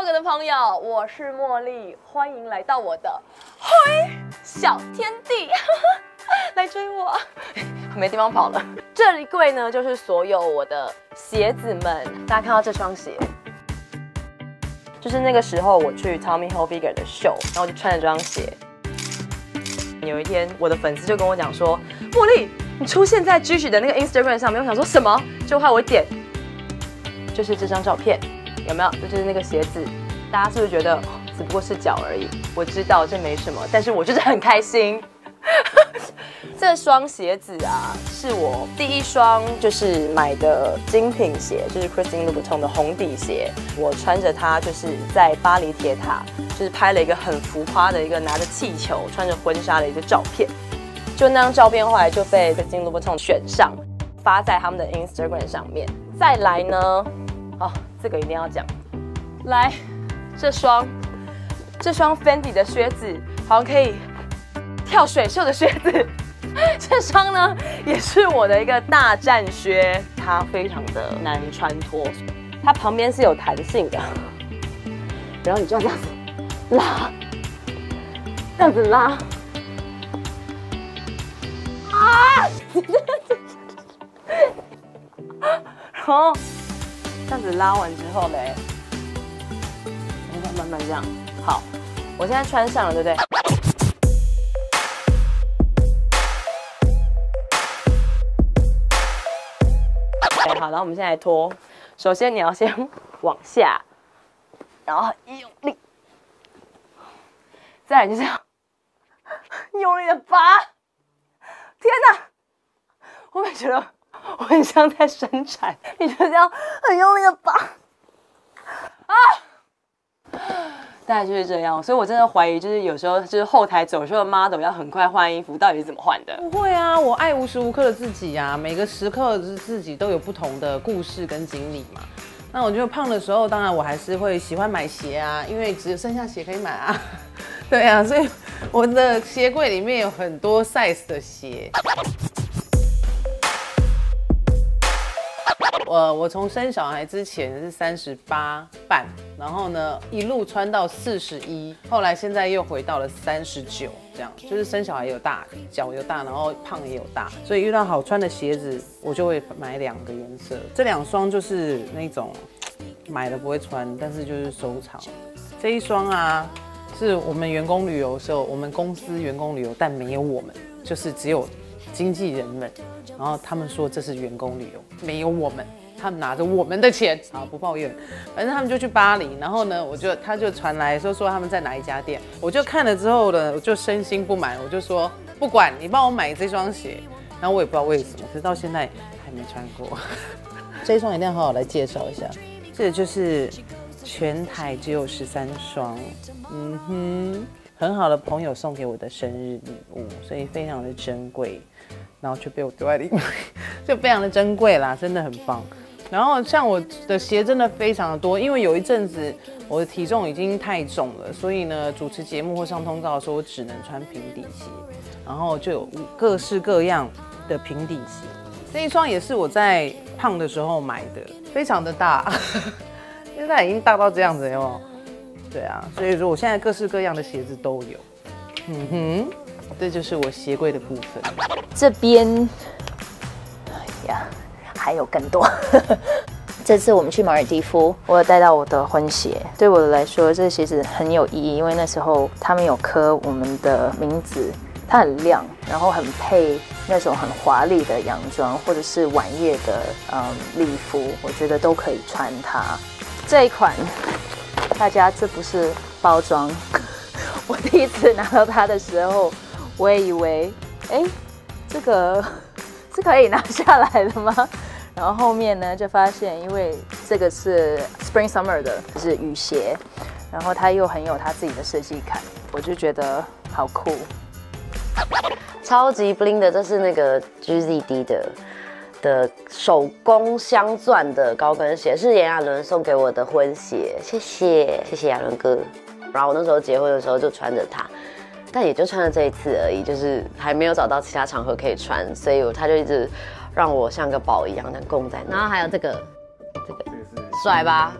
Vlog 的朋友，我是茉莉，欢迎来到我的嘿小天地，来追我，没地方跑了。这一柜呢，就是所有我的鞋子们。大家看到这双鞋，就是那个时候我去 Tommy Hilfiger 的秀，然后我就穿着这双鞋。有一天，我的粉丝就跟我讲说：“茉莉，你出现在 Gucci 的那个 Instagram 上面。”我想说什么？就害我点，就是这张照片，有没有？就是那个鞋子，大家是不是觉得只不过是脚而已？我知道这没什么，但是我就是很开心。这双鞋子啊，是我第一双就是买的精品鞋，就是 Christian Louboutin 的红底鞋。我穿着它就是在巴黎铁塔，就是拍了一个很浮夸的一个拿着气球、穿着婚纱的一个照片。就那张照片后来就被 Christian Louboutin 选上，发在他们的 Instagram 上面。再来呢，哦，这个一定要讲。来，这双 Fendi 的靴子，好像可以跳水袖的靴子。这双呢也是我的一个大战靴，它非常的难穿脱，它旁边是有弹性的，然后你就要这样子拉，这样子拉，啊！然后这样子拉完之后嘞，慢慢这样，好，我现在穿上了，对不对？好，然后我们现在来脱。首先你要先往下，然后用力，再来就是要用力的拔。天哪！我会觉得我很像在生产，你就是要很用力的拔啊！大概就是这样，所以我真的怀疑，就是有时候就是后台走秀的 model 要很快换衣服，到底是怎么换的？ 不会啊，我爱无时无刻的自己啊，每个时刻的自己都有不同的故事跟经历嘛。那我觉得胖的时候，当然我还是会喜欢买鞋啊，因为只有剩下鞋可以买啊。对啊，所以我的鞋柜里面有很多 size 的鞋。我从生小孩之前是38半，然后呢一路穿到41，后来现在又回到了39，这样就是生小孩有大，脚有大，然后胖也有大，所以遇到好穿的鞋子，我就会买2个颜色。这2双就是那种买了不会穿，但是就是收藏。这一双啊，是我们员工旅游的时候，我们公司员工旅游，但没有我们，就是只有经纪人们，然后他们说这是员工旅游，没有我们。他们拿着我们的钱，好不抱怨，反正他们就去巴黎，然后呢，他就传来说他们在哪一家店，我就看了之后呢，我就身心不满，我就说不管你帮我买这双鞋，然后我也不知道为什么，可是到现在还没穿过。这一双一定要好好来介绍一下，这就是全台只有13双，很好的朋友送给我的生日礼物，所以非常的珍贵，然后却被我丢在里面，就非常的珍贵啦，真的很棒。然后像我的鞋真的非常的多，因为有一阵子我的体重已经太重了，所以呢主持节目或上通告的时候，我只能穿平底鞋，然后就有各式各样的平底鞋。这一双也是我在胖的时候买的，非常的大，现在已经大到这样子哟。对啊，所以说我现在各式各样的鞋子都有。这就是我鞋柜的部分。 这边，哎呀，还有更多。这次我们去马尔地夫，我有带到我的婚鞋。对我来说，这个鞋子很有意义，因为那时候他们有刻我们的名字，它很亮，然后很配那种很华丽的洋装，或者是晚宴的礼服，我觉得都可以穿它。这一款，大家这不是包装，我第一次拿到它的时候，我也以为，这个是可以拿下来的吗？然后后面呢，就发现，因为这个是 Spring Summer 的，就是雨鞋，然后它又很有它自己的设计感，我就觉得好酷。 超级 bling 的，这是那个 GZD 的手工镶钻的高跟鞋，是炎亚纶送给我的婚鞋，谢谢亚纶哥。然后我那时候结婚的时候就穿着它。但也就穿了这一次而已，就是还没有找到其他场合可以穿，所以他就一直让我像个宝一样的供在那。然后还有这个帅吧？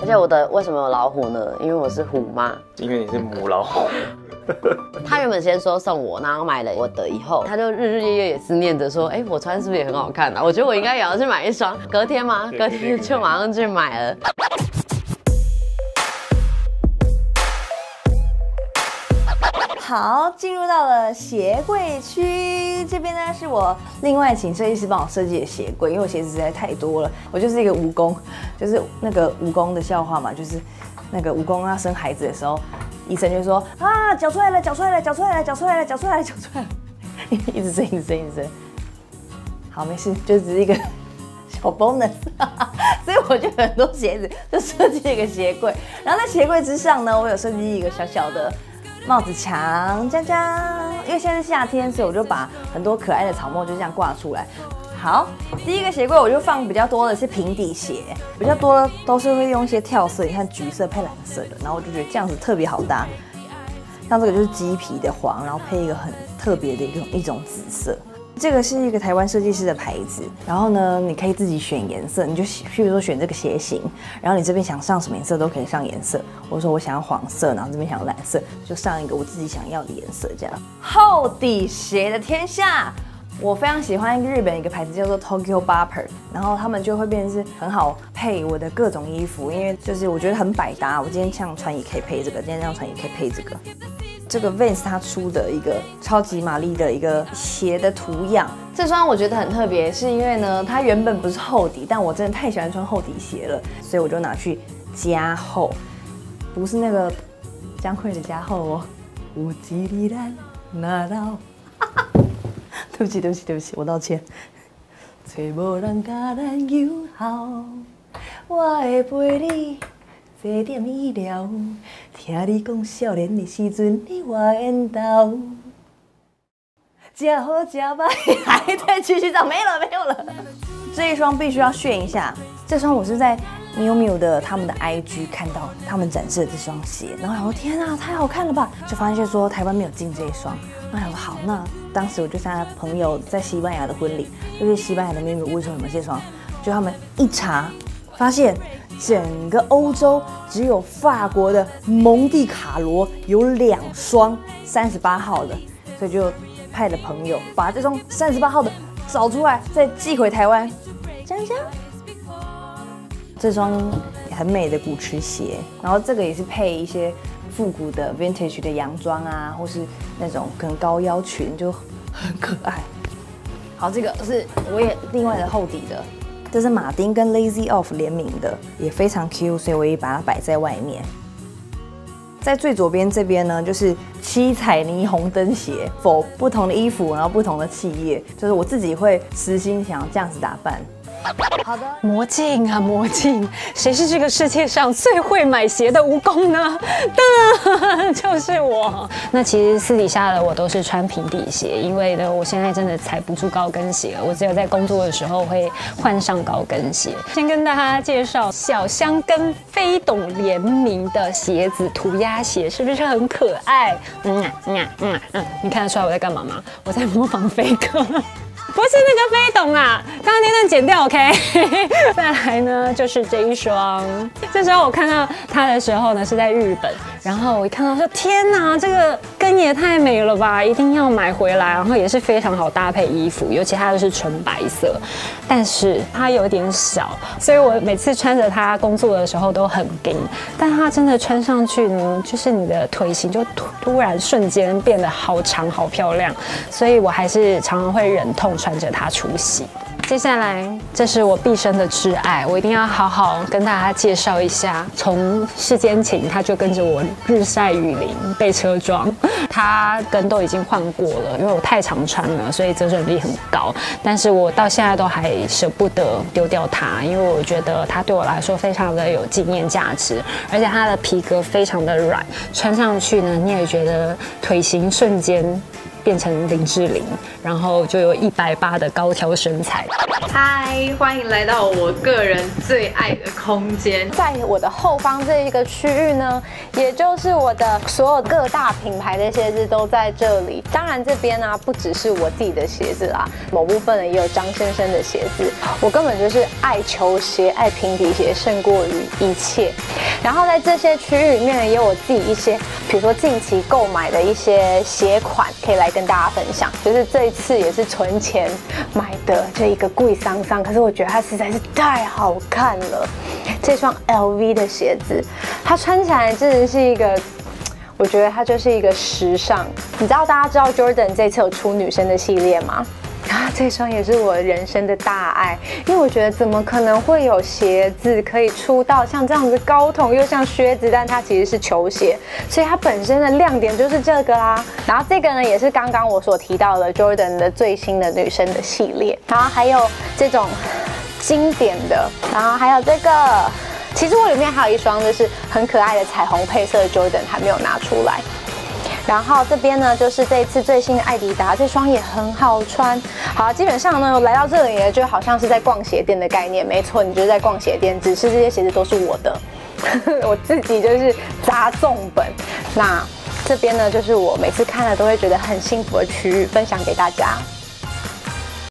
而且我的为什么有老虎呢？因为我是虎妈， 因为你是母老虎。 他原本先说送我，然后买了我的以后，他就日日夜夜也思念着说，哎，我穿是不是也很好看啊？我觉得我应该也要去买一双。隔天吗？隔天就马上去买了。 好，进入到了鞋柜区，这边呢是我另外请设计师帮我设计的鞋柜，因为我鞋子实在太多了。我就是一个蜈蚣，就是那个蜈蚣的笑话嘛，就是那个蜈蚣要生孩子的时候，医生就说啊，脚出来了，脚出来了，脚出来了，脚出来了，脚出来了，脚出来了，一直生，一直生，一直生。好，没事，就只是一个小 bonus， 所以我就很多鞋子就设计了一个鞋柜，然后在鞋柜之上呢，我有设计一个小小的帽子墙，锵锵！因为现在是夏天，所以我就把很多可爱的草帽就这样挂出来。好，第一个鞋柜我就放比较多的是平底鞋，比较多都是会用一些跳色，你看橘色配蓝色的，然后我就觉得这样子特别好搭。像这个就是鸡皮的黄，然后配一个很特别的一种紫色。这个是一个台湾设计师的牌子，然后呢，你可以自己选颜色，你就譬如说选这个鞋型，然后你这边想上什么颜色都可以上颜色。我说我想要黄色，然后这边想要蓝色，就上一个我自己想要的颜色这样。厚底鞋的天下，我非常喜欢日本一个牌子叫做 Tokyo Bopper， 然后他们就会变成是很好配我的各种衣服，因为就是我觉得很百搭。我今天这样穿也可以配这个，今天这样穿也可以配这个。这个 Vans 它出的一个超级玛丽的一个鞋的图样，这双我觉得很特别，是因为呢它原本不是厚底，但我真的太喜欢穿厚底鞋了，所以我就拿去加厚，不是那个姜惠的加厚哦。有一日咱若老，对不起对不起对不起，我道歉。找无人甲咱友好，我会陪你。这点医疗，听你讲少年的时阵，你活缘投，真好真歹，还在继续找，没了没有了。这一双必须要炫一下，这双我是在miu miu的他们的 IG 看到他们展示的这双鞋，然后我说天啊，太好看了吧！就发现说台湾没有进这一双，那我说好，那当时我就参加朋友在西班牙的婚礼，就是西班牙的miu miu问说有没有这双，就他们一查发现。整个欧洲只有法国的蒙地卡罗有2双38号的，所以就派了朋友把这双38号的找出来，再寄回台湾。讲讲，这双很美的古驰鞋，然后这个也是配一些复古的 vintage 的洋装啊，或是那种可能高腰裙，就很可爱。好，这个是我也另外的厚底的。这是马丁跟 Lazy Off 联名的，也非常 Q， 所以我也把它摆在外面。在最左边这边呢，就是七彩霓虹灯鞋，否不同的衣服，然后不同的企业，就是我自己会私心想要这样子打扮。好的， 魔镜啊魔镜，谁是这个世界上最会买鞋的蜈蚣呢？当然就是我。那其实私底下的我都是穿平底鞋，因为呢，我现在真的踩不出高跟鞋了，我只有在工作的时候会换上高跟鞋。先跟大家介绍小香跟飞董联名的鞋子，涂鸦鞋，是不是很可爱？你看得出来我在干嘛吗？我在模仿飞哥。不是那个飞董啊，刚刚那段剪掉 ，OK。再来呢，就是这一双。这时候我看到它的时候呢，是在日本，然后我一看到说，天哪，这个跟也太美了吧，一定要买回来。然后也是非常好搭配衣服，尤其它就是纯白色，但是它有点小，所以我每次穿着它工作的时候都很紧。但它真的穿上去呢，就是你的腿型就突然瞬间变得好长好漂亮，所以我还是常常会忍痛穿着它出席。接下来，这是我毕生的挚爱，我一定要好好跟大家介绍一下。从世间情，他就跟着我日晒雨淋被车撞，它跟都已经换过了，因为我太常穿了，所以折损率很高。但是我到现在都还舍不得丢掉它，因为我觉得它对我来说非常的有纪念价值，而且它的皮革非常的软，穿上去呢，你也觉得腿型瞬间变成林志玲，然后就有180的高挑身材。 嗨，欢迎来到我个人最爱的空间。在我的后方这一个区域呢，也就是我的所有各大品牌的鞋子都在这里。当然这边呢，不只是我自己的鞋子啦，某部分呢也有张先生的鞋子。我根本就是爱球鞋、爱平底鞋胜过于一切。然后在这些区域里面呢，也有我自己一些，比如说近期购买的一些鞋款，可以来跟大家分享。就是这一次也是存钱买的这一个贵桑桑，可是我觉得它实在是太好看了。这双 LV 的鞋子，它穿起来真的是一个，我觉得它就是一个时尚。你知道大家知道 Jordan 这次有出女生的系列吗？这双也是我人生的大爱，因为我觉得怎么可能会有鞋子可以出到像这样子高筒又像靴子，但它其实是球鞋，所以它本身的亮点就是这个啦。然后这个呢也是刚刚我所提到的 Jordan 的最新的女生的系列，然后还有这种经典的，然后还有这个。其实我里面还有一双就是很可爱的彩虹配色的 Jordan 还没有拿出来。然后这边呢，就是这一次最新的艾迪达，这双也很好穿。好，基本上呢，来到这里呢，就好像是在逛鞋店的概念。没错，你就是在逛鞋店，只是这些鞋子都是我的，我自己就是砸重本。那这边呢，就是我每次看了都会觉得很幸福的区域，分享给大家。